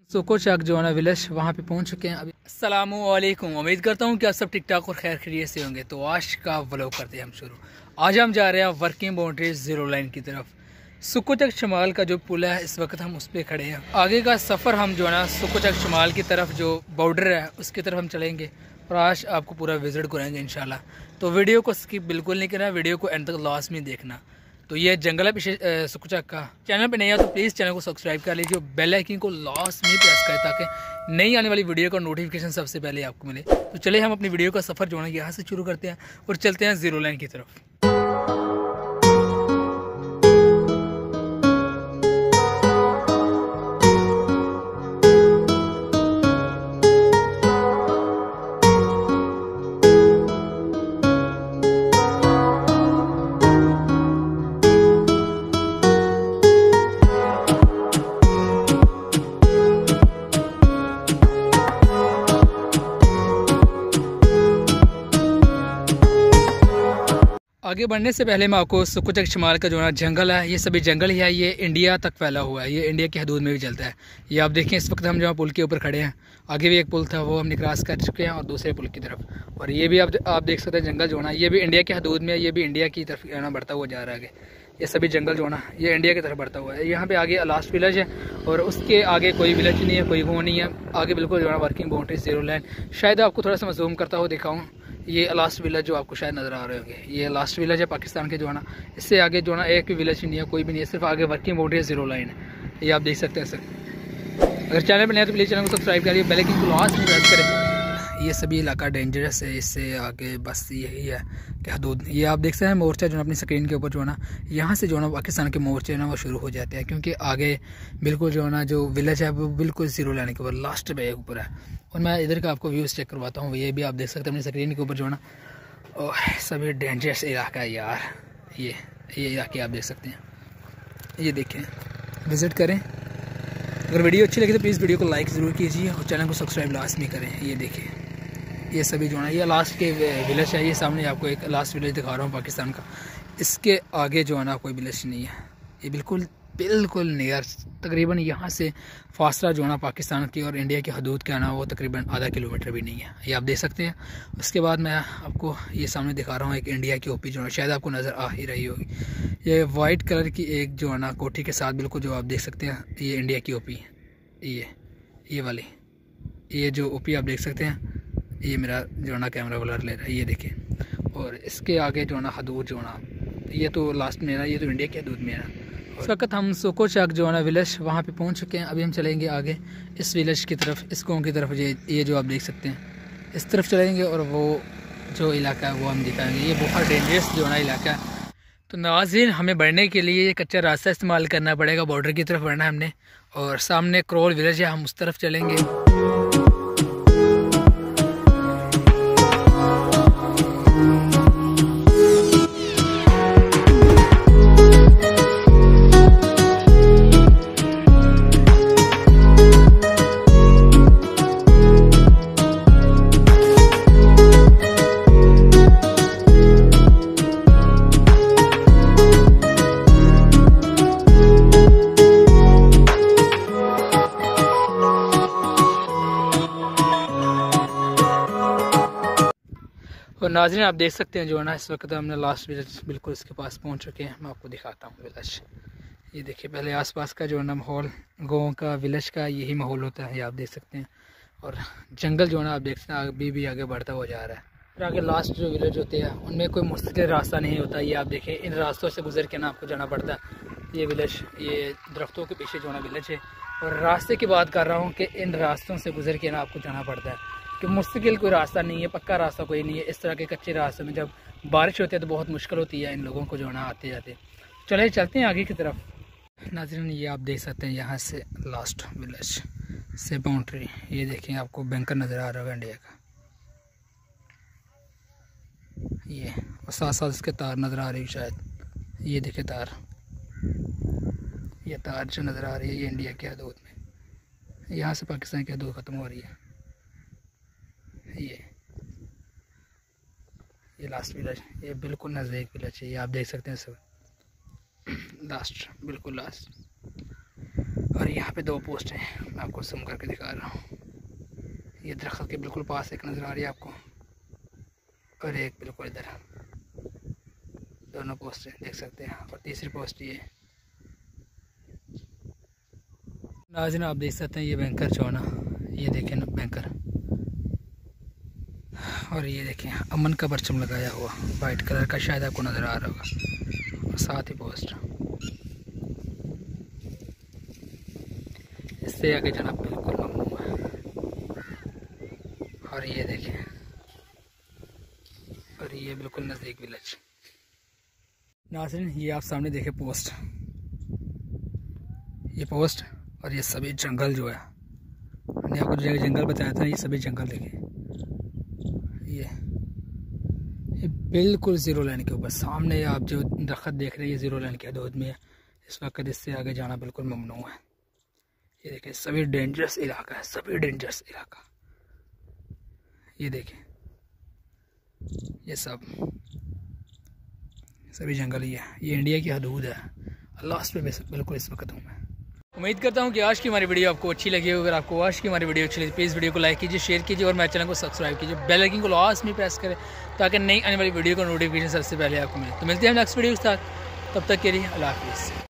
सुको चक जो है ना विलेज वहाँ पे पहुँच चुके हैं अभी। अस्सलामुअलैकुम, उम्मीद करता हूँ कि आप सब ठीक ठाक और खैर खैरियत से होंगे। तो आज का व्लॉग करते हैं हम शुरू। आज हम जा रहे हैं वर्किंग बाउंड्री ज़ीरो लाइन की तरफ। सुको चक शमाल का जो पुल है इस वक्त हम उस पर खड़े हैं। आगे का सफ़र हम जो है ना सुको चक शमाल की तरफ जो बॉर्डर है उसकी तरफ हम चलेंगे और आज आपको पूरा विज़िट कराएंगे इंशाल्लाह। तो वीडियो को स्किप बिल्कुल नहीं करना, वीडियो को एंड तक लास्ट में देखना। तो ये जंगल है पीछे सुको चक का। चैनल पे नहीं है तो प्लीज़ चैनल को सब्सक्राइब कर लीजिए, बेल आइकन को लास्ट में प्रेस करें ताकि नई आने वाली वीडियो का नोटिफिकेशन सबसे पहले आपको मिले। तो चलिए हम अपनी वीडियो का सफ़र जो है यहाँ से शुरू करते हैं और चलते हैं ज़ीरो लाइन की तरफ। आगे बढ़ने से पहले मैं आपको सुको चक शमाल का जो है जंगल है, ये सभी जंगल ही है, ये इंडिया तक फैला हुआ है, ये इंडिया की हदूद में भी चलता है। ये आप देखें इस वक्त हम जहाँ पुल के ऊपर खड़े हैं, आगे भी एक पुल था वो हमने क्रॉस कर चुके हैं और दूसरे पुल की तरफ। और ये भी आप देख सकते हैं जंगल जो है ये भी इंडिया की हदूद में है, ये भी इंडिया की तरफ ना बढ़ता हुआ जा रहा है। आगे ये सभी जंगल जो है ये इंडिया की तरफ बढ़ता हुआ है। यहाँ पे आगे लास्ट विलेज है और उसके आगे कोई विलेज नहीं है, कोई वो नहीं है। आगे बिल्कुल जो है वर्किंग बाउंड्री ज़ीरो लाइन। शायद आपको थोड़ा सा मैं जूम करता हुआ दिखाऊँ, ये लास्ट विलेज जो आपको शायद नज़र आ रहे होंगे, ये लास्ट विलेज है पाकिस्तान के जो है ना। इससे आगे जो है ना एक भी विलेज नहीं है, कोई भी नहीं है, सिर्फ आगे वर्किंग बाउंड्री ज़ीरो लाइन है। ये आप देख सकते हैं सर। अगर चैनल पर नहीं है तो प्लीज़ चैनल को सब्सक्राइब करिए, बेल आइकन को लास्ट में प्रेस करें। ये सभी इलाका डेंजरस है, इससे आगे बस यही है कि हदूद। ये आप देख सकते हैं मोर्चा जो है अपनी स्क्रीन के ऊपर जो है ना, यहाँ से जो है ना पाकिस्तान के मोर्चे ना वो शुरू हो जाते हैं, क्योंकि आगे बिल्कुल जो है ना जो विलेज है वो बिल्कुल ज़ीरो लाइन के ऊपर लास्ट पे ऊपर है। और मैं इधर का आपको व्यूज़ चेक करवाता हूँ, ये भी आप देख सकते हैं अपनी स्क्रीन के ऊपर जो है ना। और सभी डेंजरस इलाका है यार, ये इलाके आप देख सकते हैं। ये देखें, विज़िट करें। अगर वीडियो अच्छी लगी तो प्लीज़ वीडियो को लाइक ज़रूर कीजिए और चैनल को सब्सक्राइब लास्ट में करें। ये देखिए ये सभी जो है ये लास्ट के विलेज है। ये सामने आपको एक लास्ट विलेज दिखा रहा हूँ पाकिस्तान का, इसके आगे जो है ना कोई विलेज नहीं है। ये बिल्कुल नियर, तकरीबन यहाँ से फासला जो है ना पाकिस्तान की और इंडिया की हदूद का ना वो तकरीबन आधा किलोमीटर भी नहीं है, ये आप देख सकते हैं। उसके बाद मैं आपको ये सामने दिखा रहा हूँ एक इंडिया की ओपी जो है, शायद आपको नज़र आ ही रही होगी। ये वाइट कलर की एक जो है ना कोठी के साथ बिल्कुल जो आप देख सकते हैं, ये इंडिया की ओपी है। ये वाली ये जो ओपी आप देख सकते हैं, ये मेरा जो है ना कैमरा ब्लर ले रहा है, ये देखें। और इसके आगे जो है ना हदूद जो है ना, ये तो लास्ट में है ना, ये तो इंडिया की हदूद में है ना। इस वक्त हम सुको चक जो है ना विलेज वहाँ पे पहुँच चुके हैं। अभी हम चलेंगे आगे इस विलेज की तरफ, इस गाँव की तरफ। ये जो आप देख सकते हैं इस तरफ चलेंगे और वो जो इलाका है वो हम दिखाएंगे। ये बहुत डेंजरस जो है ना इलाका है। तो नाज़रीन, हमें बढ़ने के लिए कच्चा रास्ता इस्तेमाल करना पड़ेगा, बॉर्डर की तरफ बढ़ना है हमने। और सामने क्रोल विलेज है, हम उस तरफ चलेंगे। और नाज़रीन आप देख सकते हैं जो है ना इस वक्त हमने लास्ट विलेज बिल्कुल इसके पास पहुंच चुके हैं। मैं आपको दिखाता हूँ विलेज। ये देखिए पहले आसपास का जो है ना माहौल, गाँव का विलेज का यही माहौल होता है, ये आप देख सकते हैं। और जंगल जो है ना आप देख सकते हैं अभी भी आगे बढ़ता हुआ जा रहा है। फिर आगे लास्ट जो विलेज होते हैं उनमें कोई मुश्किल रास्ता नहीं होता। ये आप देखें इन रास्तों से गुजर के ना आपको जाना पड़ता है। ये विलेज, ये दरख्तों के पीछे जो है ना विलेज है। और रास्ते की बात कर रहा हूँ कि इन रास्तों से गुजर के ना आपको जाना पड़ता है, कि मुश्किल कोई रास्ता नहीं है, पक्का रास्ता कोई नहीं है। इस तरह के कच्चे रास्ते में जब बारिश होती है तो बहुत मुश्किल होती है इन लोगों को जो है ना आते जाते। चले चलते हैं आगे की तरफ। नाज़रीन ये आप देख सकते हैं यहाँ से लास्ट विलेज से बाउंड्री, ये देखें आपको बैंकर नज़र आ रहा है इंडिया का। ये और साथ साथ इसके तार नज़र आ रही है शायद, ये देखे तार, ये तार जो नज़र आ रही है ये इंडिया की हदूद में, यहाँ से पाकिस्तान की हदूद ख़त्म हो रही है। ये लास्ट विलेज, ये बिल्कुल नज़दीक विलेज है, ये आप देख सकते हैं सब लास्ट, बिल्कुल लास्ट। और यहाँ पे 2 पोस्ट हैं, मैं आपको जूम करके दिखा रहा हूँ। ये दरख्त के बिल्कुल पास एक नज़र आ रही है आपको, और एक बिल्कुल इधर, दोनों पोस्ट हैं देख सकते हैं। और तीसरी पोस्ट ये। नाज़रीन आप देख सकते हैं ये बैंकर जो है ना, ये देखें ना बैंकर, और ये देखें अमन का परचम लगाया हुआ वाइट कलर का, शायद आपको नज़र आ रहा होगा, और साथ ही पोस्ट। इससे आगे जाना बिल्कुल ममनू है। और ये देखें, और ये बिल्कुल नज़दीक विलेज। नाज़रीन ये आप सामने देखें पोस्ट, ये पोस्ट और ये सभी जंगल जो है, मैंने आपको जो जंगल बताया था, ये सभी जंगल देखें। ये बिल्कुल ज़ीरो लाइन के ऊपर सामने आप जो दरख्त देख रहे हैं, ये ज़ीरो लाइन की हदूद में है इस वक्त। इससे आगे जाना बिल्कुल ममनू है। ये देखें सभी डेंजरस इलाका है, सभी डेंजरस इलाका। ये देखें ये सभी जंगल ही है। ये इंडिया की हदूद है, लास्ट पे बिल्कुल इस वक्त हूँ मैं। उम्मीद करता हूँ कि आज की हमारी वीडियो आपको अच्छी लगी होगी। अगर आपको आज की हमारी वीडियो अच्छी लगी प्लीज़ वीडियो को लाइक कीजिए, शेयर कीजिए और मेरे चैनल को सब्सक्राइब कीजिए। बेल आइकन को लास्ट में प्रेस करें ताकि नई आने वाली वीडियो का नोटिफिकेशन सबसे पहले आपको मिले। तो मिलते हैं नेक्स्ट वीडियो के साथ, तब तक के लिए अल्लाह हाफिज़।